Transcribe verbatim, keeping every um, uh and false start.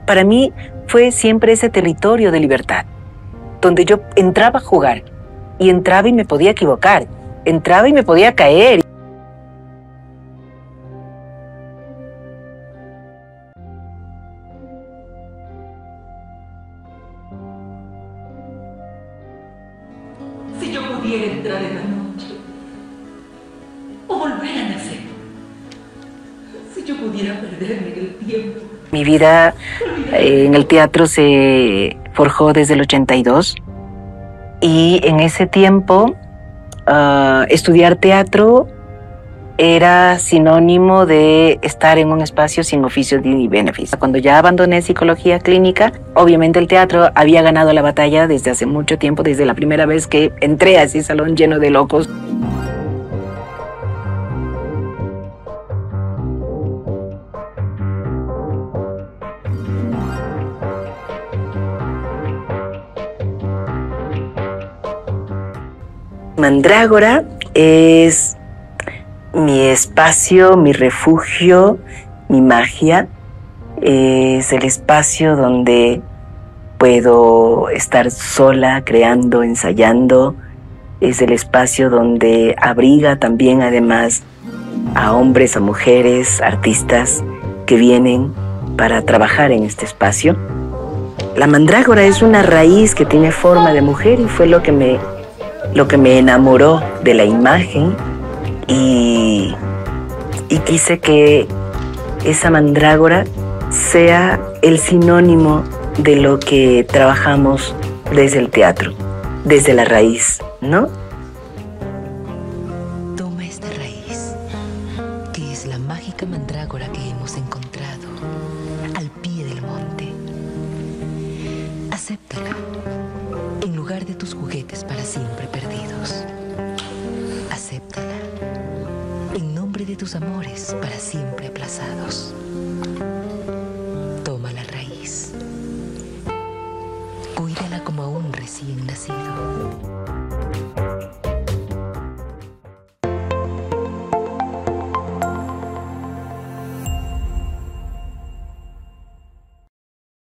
para mí fue siempre ese territorio de libertad, donde yo entraba a jugar y entraba y me podía equivocar, entraba y me podía caer. Si yo pudiera entrar en la noche o volver a nacer, si yo pudiera perderme en el tiempo. Mi vida eh, en el teatro se forjó desde el ochenta y dos y en ese tiempo uh, estudiar teatro era sinónimo de estar en un espacio sin oficio ni beneficio. Cuando ya abandoné psicología clínica, obviamente el teatro había ganado la batalla desde hace mucho tiempo, desde la primera vez que entré a ese salón lleno de locos. Mandrágora es mi espacio, mi refugio, mi magia. Es el espacio donde puedo estar sola, creando, ensayando. Es el espacio donde abriga también, además, a hombres, a mujeres, artistas que vienen para trabajar en este espacio. La mandrágora es una raíz que tiene forma de mujer y fue lo que me, lo que me enamoró de la imagen. Y, y quise que esa mandrágora sea el sinónimo de lo que trabajamos desde el teatro, desde la raíz, ¿no? Toma esta raíz, que es la mágica mandrágora que hemos encontrado al pie del monte. Acéptala en lugar de tus juguetes para siempre perdidos. Acéptala en nombre de tus amores para siempre aplazados. Toma la raíz. Cuídala como a un recién nacido.